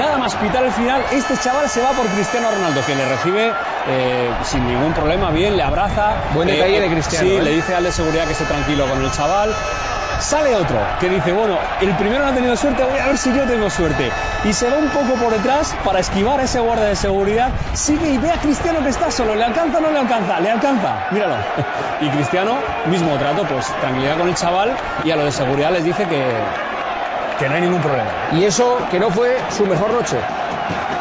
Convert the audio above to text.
nada más pitar el final, este chaval se va por Cristiano Ronaldo, que le recibe sin ningún problema, bien, le abraza. Buen detalle de Cristiano. Sí, le dice al de seguridad que esté tranquilo con el chaval. Sale otro que dice, bueno, el primero no ha tenido suerte, voy a ver si yo tengo suerte. Y se va un poco por detrás para esquivar a ese guardia de seguridad. Sigue y ve a Cristiano que está solo. ¿Le alcanza o no le alcanza? Le alcanza, míralo. Y Cristiano, mismo trato, pues tranquilidad con el chaval, y a los de seguridad les dice que no hay ningún problema. Y eso que no fue su mejor noche.